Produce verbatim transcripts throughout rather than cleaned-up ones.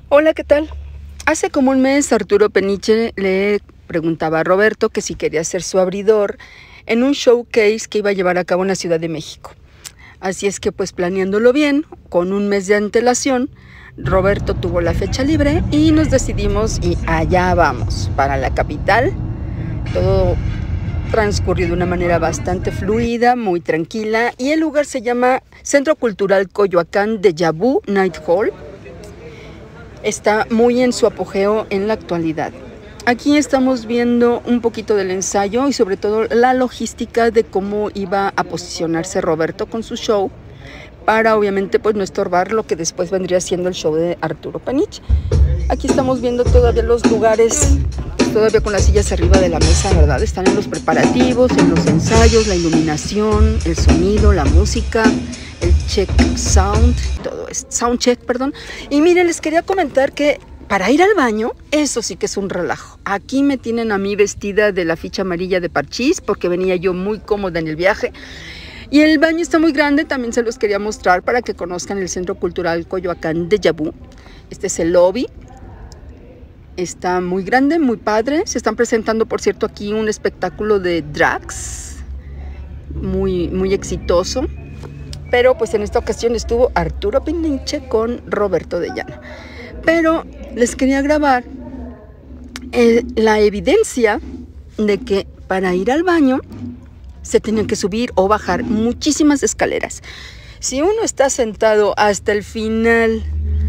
Hola, ¿qué tal? Hace como un mes Arturo Peniche le preguntaba a Roberto que si quería ser su abridor en un showcase que iba a llevar a cabo en la Ciudad de México. Así es que pues planeándolo bien, con un mes de antelación, Roberto tuvo la fecha libre y nos decidimos y allá vamos, para la capital. Todo transcurrió de una manera bastante fluida, muy tranquila, y el lugar se llama Centro Cultural Coyoacán Déjà Vu Night Hall. Está muy en su apogeo en la actualidad. Aquí estamos viendo un poquito del ensayo y sobre todo la logística de cómo iba a posicionarse Roberto con su show para obviamente pues no estorbar lo que después vendría siendo el show de Arturo Peniche. Aquí estamos viendo todavía los lugares, todavía con las sillas arriba de la mesa, ¿verdad? Están en los preparativos, en los ensayos, la iluminación, el sonido, la música, el check sound, todo es sound check, perdón. Y miren, les quería comentar que para ir al baño, eso sí que es un relajo. Aquí me tienen a mí vestida de la ficha amarilla de Parchís porque venía yo muy cómoda en el viaje. Y el baño está muy grande, también se los quería mostrar para que conozcan el Centro Cultural Coyoacán Déjà Vu. Este es el lobby. Está muy grande, muy padre. Se están presentando, por cierto, aquí un espectáculo de drags muy, muy exitoso. Pero pues en esta ocasión estuvo Arturo Peniche con Roberto de Llano. Pero les quería grabar eh, la evidencia de que para ir al baño se tenían que subir o bajar muchísimas escaleras. Si uno está sentado hasta el final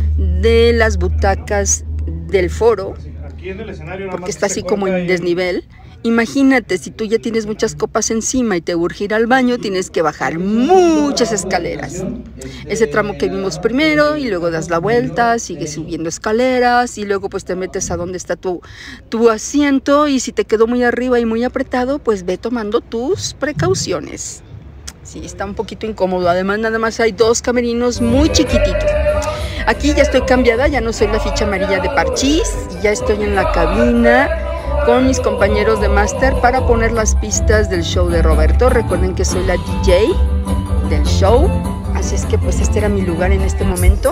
de las butacas del foro, porque está así como en desnivel, imagínate, si tú ya tienes muchas copas encima y te urge ir al baño, tienes que bajar muchas escaleras. Ese tramo que vimos primero y luego das la vuelta, sigues subiendo escaleras y luego pues te metes a donde está tu, tu asiento, y si te quedó muy arriba y muy apretado, pues ve tomando tus precauciones. Sí, está un poquito incómodo. Además, nada más hay dos camerinos muy chiquititos. Aquí ya estoy cambiada, ya no soy la ficha amarilla de Parchís, ya estoy en la cabina con mis compañeros de máster para poner las pistas del show de Roberto. Recuerden que soy la D J del show, así es que pues este era mi lugar en este momento.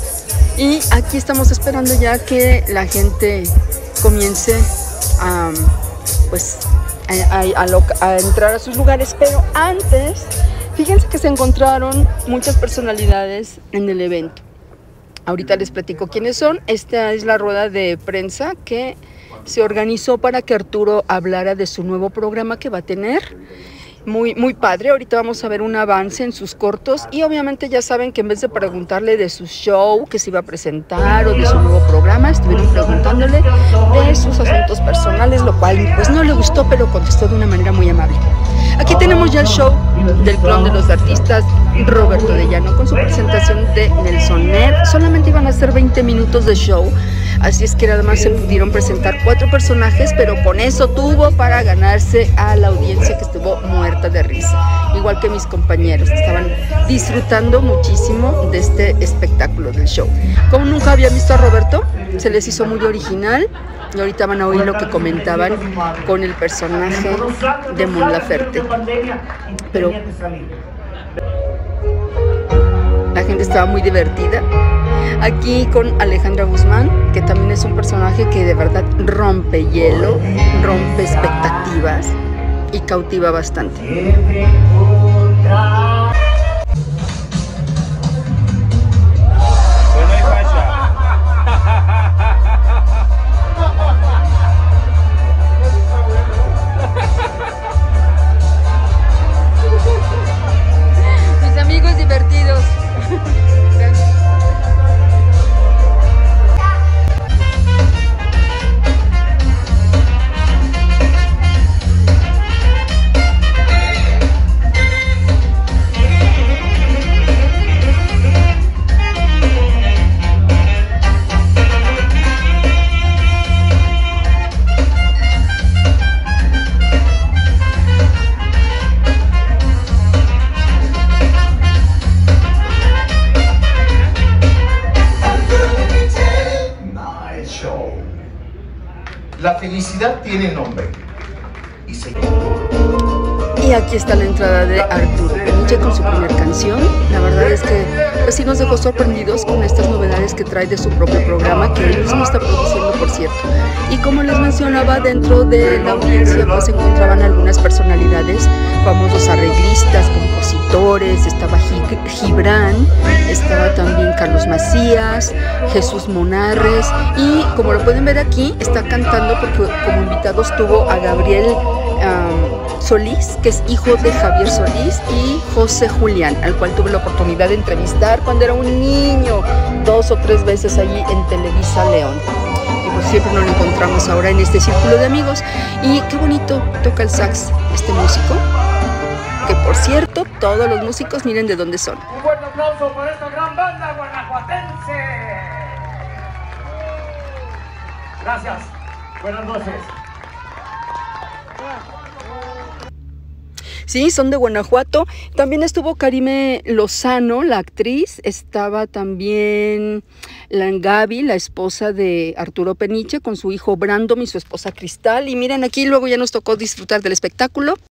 Y aquí estamos esperando ya que la gente comience a, pues, a, a, a, a entrar a sus lugares. Pero antes, fíjense que se encontraron muchas personalidades en el evento. Ahorita les platico quiénes son. Esta es la rueda de prensa que se organizó para que Arturo hablara de su nuevo programa que va a tener. Muy, muy padre. Ahorita vamos a ver un avance en sus cortos y obviamente ya saben que en vez de preguntarle de su show que se iba a presentar o de su nuevo programa, estuvieron preguntándole de sus asuntos personales, lo cual pues no le gustó, pero contestó de una manera muy amable. Aquí tenemos ya el show del clon de los artistas, Roberto de Llano, con su presentación de Nelsonet. Solamente iban a ser veinte minutos de show, así es que nada más se pudieron presentar cuatro personajes, pero con eso tuvo para ganarse a la audiencia que estuvo muerta de risa. Igual que mis compañeros, estaban disfrutando muchísimo de este espectáculo del show. Como nunca había visto a Roberto, se les hizo muy original. Y ahorita van a oír lo que comentaban con el personaje de Mon Laferte. Pero la gente estaba muy divertida. Aquí con Alejandra Guzmán, que también es un personaje que de verdad rompe hielo, rompe expectativas y cautiva bastante. La felicidad tiene nombre y se... Y aquí está la entrada de Arturo Peniche con su primera canción. La verdad es que pues sí nos dejó sorprendidos con estas novedades que trae de su propio programa, que él mismo está produciendo, por cierto. Y como les mencionaba, dentro de la audiencia pues se encontraban algunas personalidades, famosos arreglistas, compositores, estaba Gibran, estaba también Carlos Macías, Jesús Monarres, y como lo pueden ver aquí, está cantando porque como invitados tuvo a Gabriel um, Solís, que es hijo de Javier Solís, y José Julián, al cual tuve la oportunidad de entrevistar cuando era un niño, dos o tres veces allí en Televisa León. Y pues siempre nos lo encontramos ahora en este círculo de amigos. Y qué bonito toca el sax este músico, que por cierto, todos los músicos miren de dónde son. Un fuerte aplauso para esta gran banda guanajuatense. Gracias. Buenas noches. Sí, son de Guanajuato. También estuvo Karime Lozano, la actriz. Estaba también la Gaby, la esposa de Arturo Peniche, con su hijo Brandon y su esposa Cristal. Y miren, aquí luego ya nos tocó disfrutar del espectáculo.